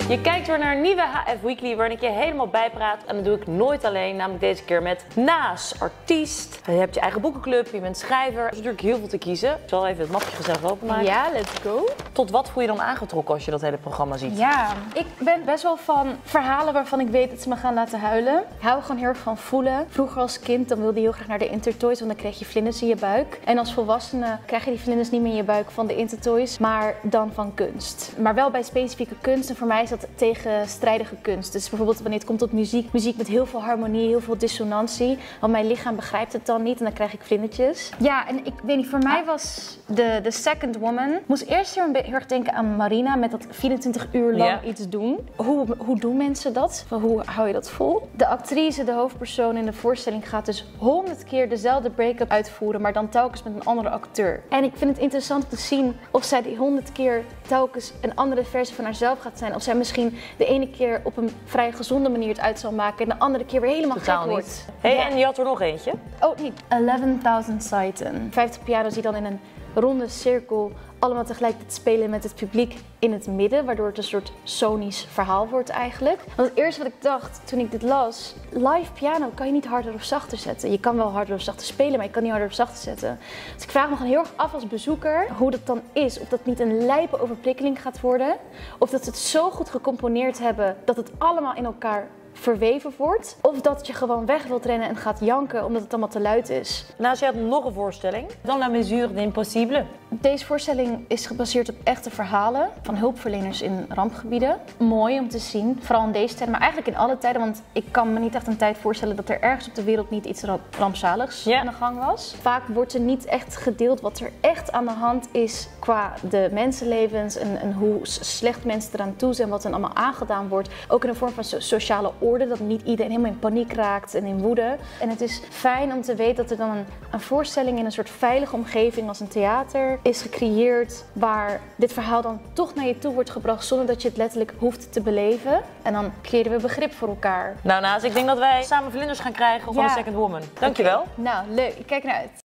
Je kijkt weer naar een nieuwe HF Weekly waarin ik je helemaal bijpraat. En dat doe ik nooit alleen, namelijk deze keer met Naas, artiest. Je hebt je eigen boekenclub, je bent schrijver. Er is natuurlijk heel veel te kiezen. Ik zal even het mapje gezellig openmaken. Ja, let's go. Tot wat voel je dan aangetrokken als je dat hele programma ziet? Ja, ik ben best wel van verhalen waarvan ik weet dat ze me gaan laten huilen. Ik hou gewoon heel erg van voelen. Vroeger als kind dan wilde je heel graag naar de Intertoys, want dan kreeg je vlinders in je buik. En als volwassene krijg je die vlinders niet meer in je buik van de Intertoys, maar dan van kunst. Maar wel bij specifieke kunst. En voor mij is dat tegenstrijdige kunst. Dus bijvoorbeeld wanneer het komt tot muziek. Muziek met heel veel harmonie, heel veel dissonantie. Want mijn lichaam begrijpt het dan niet en dan krijg ik vlindertjes. Ja, en ik weet niet, voor mij was de Second Woman. Ik moest eerst heel erg denken aan Marina met dat 24 uur lang iets doen. Hoe doen mensen dat? Hoe hou je dat vol? De actrice, de hoofdpersoon in de voorstelling gaat dus 100 keer dezelfde break-up uitvoeren, maar dan telkens met een andere acteur. En ik vind het interessant om te zien of zij die 100 keer telkens een andere versie van haarzelf gaat zijn. Of zij misschien de ene keer op een vrij gezonde manier het uit zal maken en de andere keer weer helemaal Totaal gek wordt. niet. Hey, en je had er nog eentje? Oh, niet. 11.000 Saiten. 50 piano's die dan in een ronde cirkel allemaal tegelijkertijd spelen met het publiek in het midden, waardoor het een soort sonisch verhaal wordt eigenlijk. Want het eerste wat ik dacht toen ik dit las, live piano kan je niet harder of zachter zetten. Je kan wel harder of zachter spelen, maar je kan niet harder of zachter zetten. Dus ik vraag me gewoon heel erg af als bezoeker hoe dat dan is. Of dat niet een lijpe overprikkeling gaat worden, of dat ze het zo goed gecomponeerd hebben dat het allemaal in elkaar verweven wordt. Of dat je gewoon weg wilt rennen en gaat janken omdat het allemaal te luid is. Naast je had nog een voorstelling. Dans la mesure de impossible. Deze voorstelling is gebaseerd op echte verhalen van hulpverleners in rampgebieden. Mooi om te zien, vooral in deze tijden, maar eigenlijk in alle tijden. Want ik kan me niet echt een tijd voorstellen dat er ergens op de wereld niet iets rampzaligs aan de gang was. Vaak wordt er niet echt gedeeld wat er echt aan de hand is qua de mensenlevens en hoe slecht mensen eraan toe zijn, wat er allemaal aangedaan wordt. Ook in een vorm van sociale orde, dat niet iedereen helemaal in paniek raakt en in woede. En het is fijn om te weten dat er dan een voorstelling in een soort veilige omgeving als een theater is gecreëerd waar dit verhaal dan toch naar je toe wordt gebracht zonder dat je het letterlijk hoeft te beleven. En dan creëren we begrip voor elkaar. Nou Naas, ik denk dat wij samen vlinders gaan krijgen van de Second Woman. Dankjewel. Okay. Nou, leuk. Ik kijk naar uit.